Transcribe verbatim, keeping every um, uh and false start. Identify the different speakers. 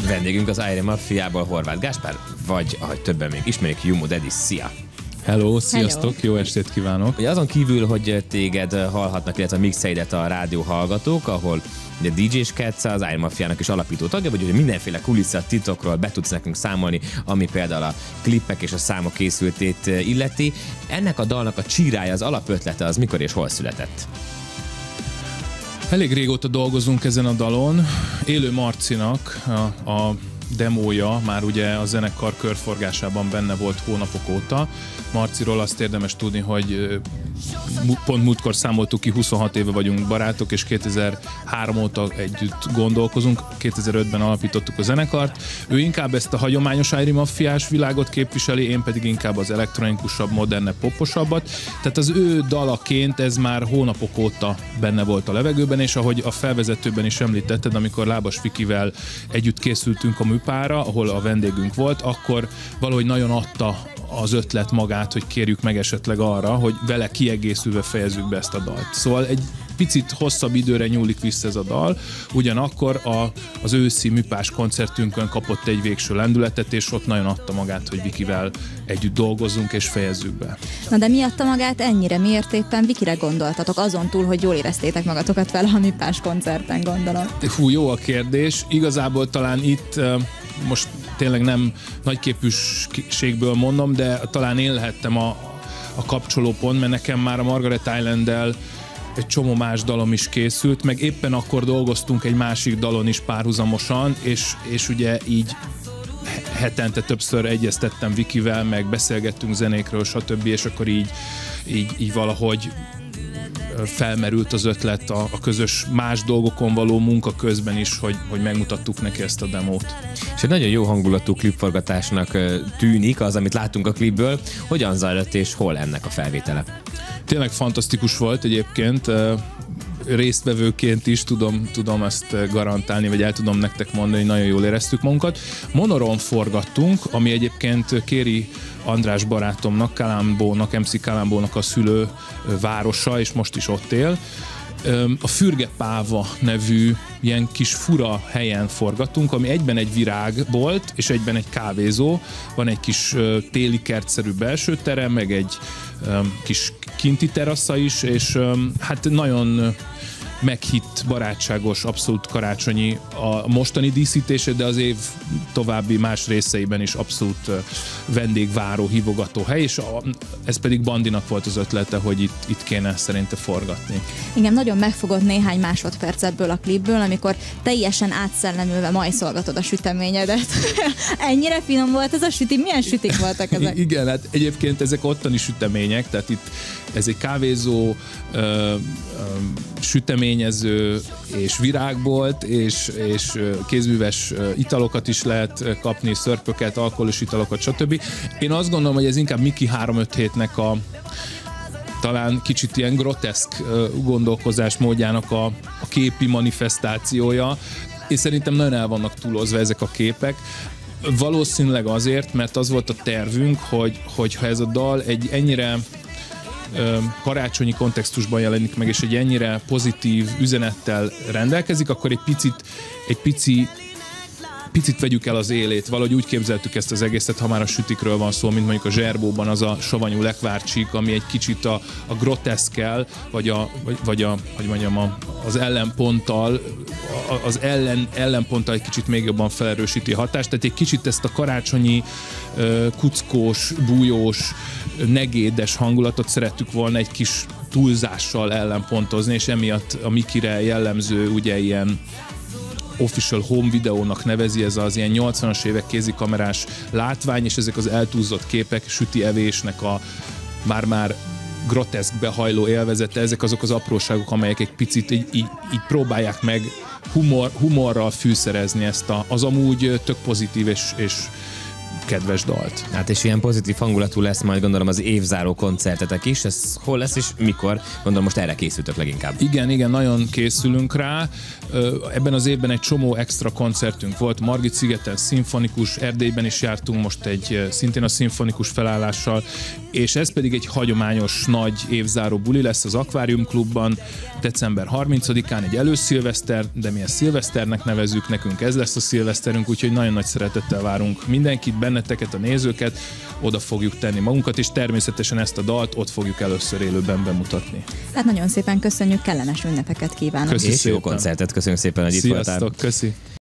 Speaker 1: Vendégünk az Airi Maffiából Horváth Gáspár, vagy ahogy többen még ismerik, Jumo Daddy. Szia!
Speaker 2: Hello, sziasztok,
Speaker 1: Hello.
Speaker 2: Jó estét kívánok!
Speaker 1: Ugye azon kívül, hogy téged hallhatnak, illetve a mixeidet a rádió hallgatók, ahol ugye dé dzsé-skedsz az Airi Maffiának is alapító tagja, vagy hogy mindenféle kulisszat titokról be tudsz nekünk számolni, ami például a klippek és a számok készültét illeti. Ennek a dalnak a csírája, az alapötlete az mikor és hol született?
Speaker 2: Elég régóta dolgozunk ezen a dalon. Élő Marcinak a, a demója már ugye a zenekar körforgásában benne volt hónapok óta. Marciról azt érdemes tudni, hogy pont múltkor számoltuk ki, huszonhat éve vagyunk barátok, és kétezer-három óta együtt gondolkozunk, kétezer-ötben alapítottuk a zenekart. Ő inkább ezt a hagyományos Airi Maffiás világot képviseli, én pedig inkább az elektronikusabb, modernebb, poposabbat. Tehát az ő dalaként ez már hónapok óta benne volt a levegőben, és ahogy a felvezetőben is említetted, amikor Lábas Vikivel együtt készültünk a műpára, ahol a vendégünk volt, akkor valahogy nagyon adta az ötlet magát, hogy kérjük meg esetleg arra, hogy vele kiegészülve fejezzük be ezt a dalt. Szóval egy picit hosszabb időre nyúlik vissza ez a dal, ugyanakkor a, az őszi műpás koncertünkön kapott egy végső lendületet, és ott nagyon adta magát, hogy Vikivel együtt dolgozzunk és fejezzük be.
Speaker 3: Na de mi adta magát ennyire? Miért éppen Vikire gondoltatok? Azon túl, hogy jól éreztétek magatokat vele a műpás koncerten, gondolom.
Speaker 2: Hú, jó a kérdés. Igazából talán itt most tényleg nem nagyképűségből mondom, de talán én lehettem a, a kapcsolópont, mert nekem már a Margaret Island-del egy csomó más dalom is készült, meg éppen akkor dolgoztunk egy másik dalon is párhuzamosan, és, és ugye így hetente többször egyeztettem Vikivel, meg beszélgettünk zenékről, stb., és akkor így, így, így valahogy felmerült az ötlet a, a közös más dolgokon való munka közben is, hogy, hogy megmutattuk neki ezt a demót.
Speaker 1: És egy nagyon jó hangulatú klipforgatásnak tűnik az, amit láttunk a klipből. Hogyan zajlott és hol ennek a felvétele?
Speaker 2: Tényleg fantasztikus volt egyébként. Résztvevőként is tudom, tudom ezt garantálni, vagy el tudom nektek mondani, hogy nagyon jól éreztük magunkat. Monoron forgattunk, ami egyébként Kéri András barátomnak, Kalambónak, em cé Kalambónak a szülő városa, és most is ott él. A Fürge-Páva nevű ilyen kis fura helyen forgatunk, ami egyben egy virágbolt, és egyben egy kávézó. Van egy kis téli kertszerű belső terem, meg egy kis kinti terasza is, és hát nagyon meghitt, barátságos, abszolút karácsonyi a mostani díszítése, de az év további más részeiben is abszolút vendégváró, hívogató hely, és a, ez pedig Bandinak volt az ötlete, hogy itt, itt kéne szerinte forgatni.
Speaker 3: Igen, nagyon megfogott néhány másodperc ebből a klipből, amikor teljesen átszellemülve majszolgatod a süteményedet. Ennyire finom volt ez a süti? Milyen sütik voltak ezek?
Speaker 2: Igen, hát egyébként ezek ottani sütemények, tehát itt ez egy kávézó, ö, ö, süteményező és virágbolt, és, és kézműves italokat is lehet kapni, szörpöket, alkoholos italokat, stb. Én azt gondolom, hogy ez inkább Miki háromszázötvenhétnek a talán kicsit ilyen groteszk gondolkozás módjának a, a képi manifestációja, és szerintem nagyon el vannak túlozva ezek a képek. Valószínűleg azért, mert az volt a tervünk, hogy, hogyha ez a dal egy ennyire karácsonyi kontextusban jelenik meg, és egy ennyire pozitív üzenettel rendelkezik, akkor egy picit, egy pici picit vegyük el az élét. Valahogy úgy képzeltük ezt az egészet, ha már a sütikről van szó, mint mondjuk a Zserbóban az a savanyú lekvárcsík, ami egy kicsit a, a groteszkkel, vagy, a, vagy, vagy a, hogy mondjam, a, az ellenponttal, a, az ellen, ellenponttal egy kicsit még jobban felerősíti a hatást. Tehát egy kicsit ezt a karácsonyi, kuckós, bújós, negédes hangulatot szerettük volna egy kis túlzással ellenpontozni, és emiatt a Mikire jellemző ugye ilyen official home videónak nevezi, ez az ilyen nyolcvanas évek kézikamerás látvány, és ezek az eltúlzott képek, süti evésnek a már-már groteszk behajló élvezete, ezek azok az apróságok, amelyek egy picit így, így, így próbálják meg humor, humorral fűszerezni ezt a, az amúgy tök pozitív és, és kedves dalt.
Speaker 1: Hát és ilyen pozitív hangulatú lesz majd gondolom az évzáró koncertetek is, ez hol lesz és mikor? Gondolom most erre készültök leginkább.
Speaker 2: Igen, igen, nagyon készülünk rá. Ebben az évben egy csomó extra koncertünk volt. Margit-szigeten szimfonikus, Erdélyben is jártunk most egy szintén a szimfonikus felállással, és ez pedig egy hagyományos nagy évzáró buli lesz az Akvárium Klubban december harmincadikán, egy előszilveszter, de mi ezt szilveszternek nevezzük, nekünk ez lesz a szilveszterünk, úgyhogy nagyon nagy szeretettel várunk mindenkit, benneteket, a nézőket, oda fogjuk tenni magunkat, és természetesen ezt a dalt ott fogjuk először élőben bemutatni.
Speaker 3: Hát nagyon szépen köszönjük, kellemes ünnepeket kívánok.
Speaker 2: Köszi
Speaker 1: És
Speaker 2: szépen.
Speaker 1: jó koncertet, köszönjük szépen, hogy itt voltál.
Speaker 2: Sziasztok, köszi.